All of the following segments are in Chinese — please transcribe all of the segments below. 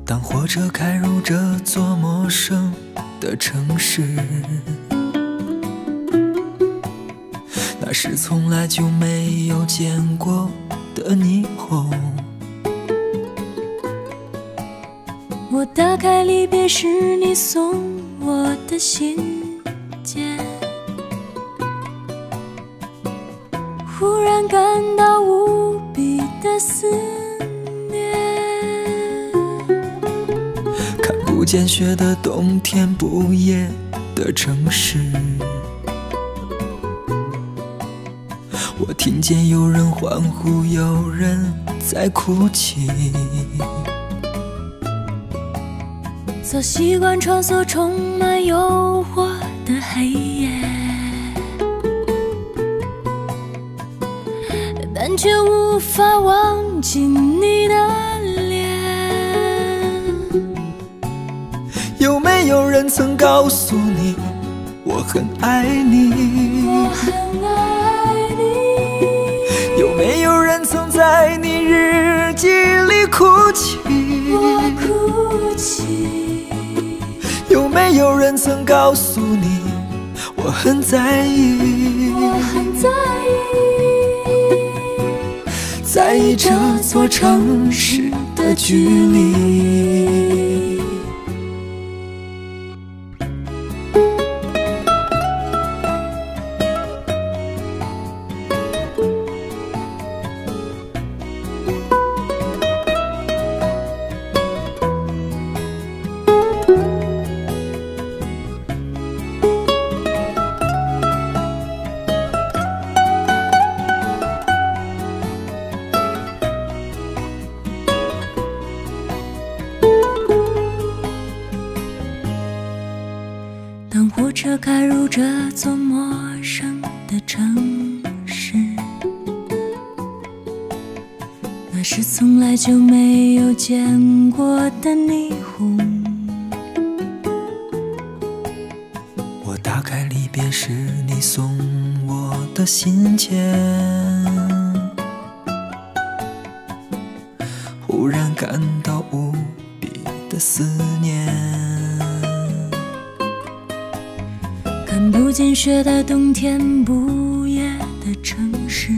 当火车开入这座陌生的城市，那是从来就没有见过的霓虹。 我打开离别时你送我的信件，忽然感到无比的思念。 看不见雪的冬天，不夜的城市，我听见有人欢呼，有人在哭泣。 早习惯穿梭充满诱惑的黑夜，但却无法忘记你的脸。 有没有人曾告诉你，我很爱你？ 我很爱你。 有没有人曾在你日记里哭泣？ 我哭泣。 有没有人曾告诉你，我很在意？ 我很在意， 在意这座城市的距离。 当火车开入这座陌生的城市，那是从来就没有见过的霓虹。 我打开离别时你送我的信件，忽然感到无比的思念。 看不见雪的冬天，不夜的城市，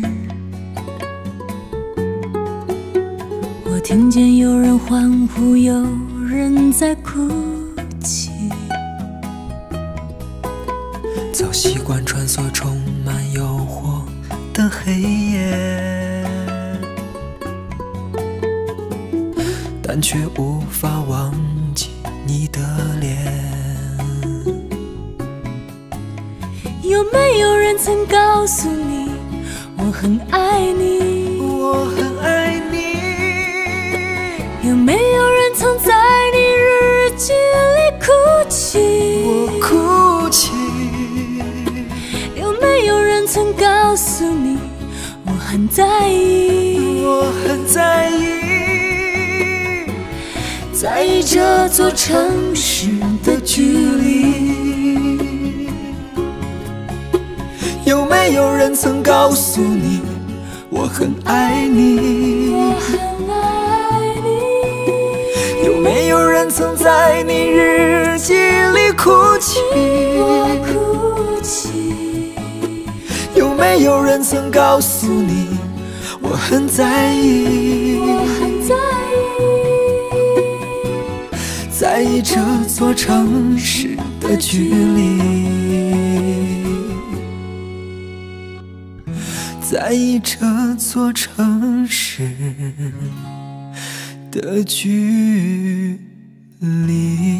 我听见有人欢呼，有人在哭泣。 早习惯穿梭充满诱惑的黑夜，但却无法忘记你的脸。 有没有人曾告诉你，我很爱你？ 我很爱你。 有没有人曾在你日记里哭泣？ 我哭泣。 有没有人曾告诉你，我很在意？ 我很在意，在意这座城市的距离。有没有人曾告诉你，我很爱你？ 我很爱你。 有没有人曾在你日记里哭泣？ 我哭泣。 有没有人曾告诉你，我很在意？ 我很在意， 在意这座城市的距离，在意这座城市的距离。